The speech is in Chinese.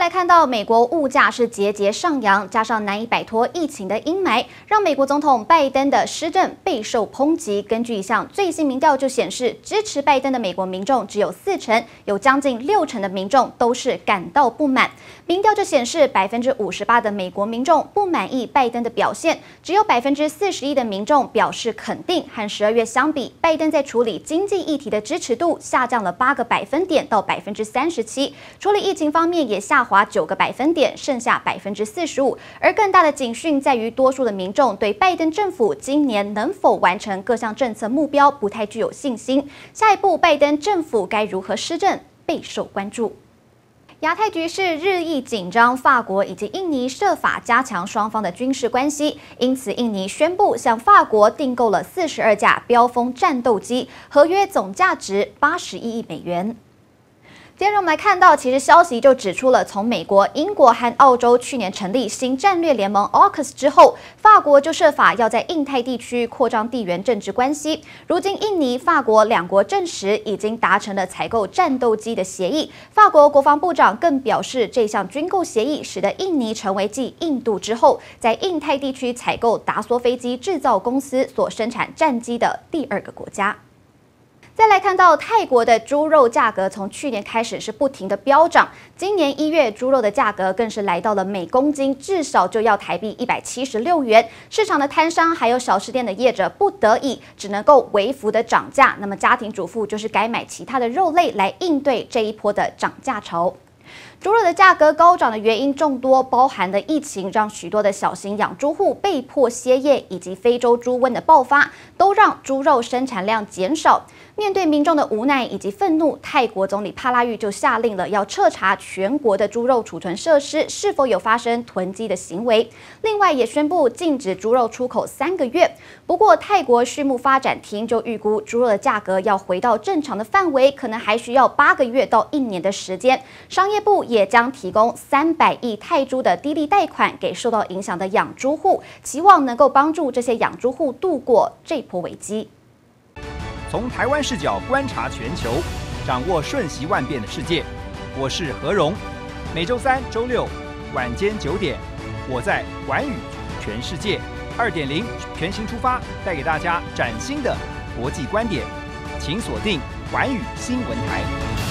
来看到美国物价是节节上扬，加上难以摆脱疫情的阴霾，让美国总统拜登的施政备受抨击。根据一项最新民调就显示，支持拜登的美国民众只有40%，有将近60%的民众都是感到不满。民调就显示，58%的美国民众不满意拜登的表现，只有41%的民众表示肯定。和12月相比，拜登在处理经济议题的支持度下降了8个百分点到37%，处理疫情方面也下滑9个百分点，剩下45%。而更大的警讯在于，多数的民众对拜登政府今年能否完成各项政策目标不太具有信心。下一步，拜登政府该如何施政，备受关注。亚太局势日益紧张，法国以及印尼设法加强双方的军事关系，因此印尼宣布向法国订购了42架标风战斗机，合约总价值81亿美元。接着我们来看到，其实消息就指出了，从美国、英国和澳洲去年成立新战略联盟 AUKUS 之后，法国就设法要在印太地区扩张地缘政治关系。如今，印尼、法国两国证实已经达成了采购战斗机的协议。法国国防部长更表示，这项军购协议使得印尼成为继印度之后，在印太地区采购达梭飞机制造公司所生产战机的第2个国家。再来看到泰国的猪肉价格，从去年开始是不停的飙涨，今年1月猪肉的价格更是来到了每公斤至少就要台币176元。市场的摊商还有小吃店的业者不得已只能够微幅的涨价，那么家庭主妇就是改买其他的肉类来应对这一波的涨价潮。猪肉的价格高涨的原因众多，包含了疫情让许多的小型养猪户被迫歇业，以及非洲猪瘟的爆发，都让猪肉生产量减少。面对民众的无奈以及愤怒，泰国总理帕拉育就下令了，要彻查全国的猪肉储存设施是否有发生囤积的行为。另外也宣布禁止猪肉出口3个月。不过泰国畜牧发展厅就预估，猪肉的价格要回到正常的范围，可能还需要8个月到1年的时间。商业部也将提供300亿泰铢的低利贷款给受到影响的养猪户，期望能够帮助这些养猪户度过这波危机。 从台湾视角观察全球，掌握瞬息万变的世界。我是何荣，每周3、周6晚间9点，我在寰宇全世界2.0全新出发，带给大家崭新的国际观点。请锁定寰宇新闻台。